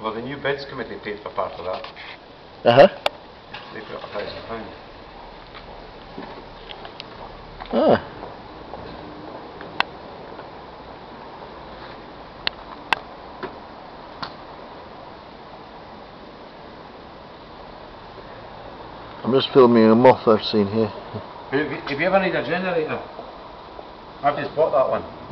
Well, the new beds committee paid for part of that. They put up £1,000. Ah. I'm just filming a moth I've seen here. If you ever need a generator, I've just bought that one.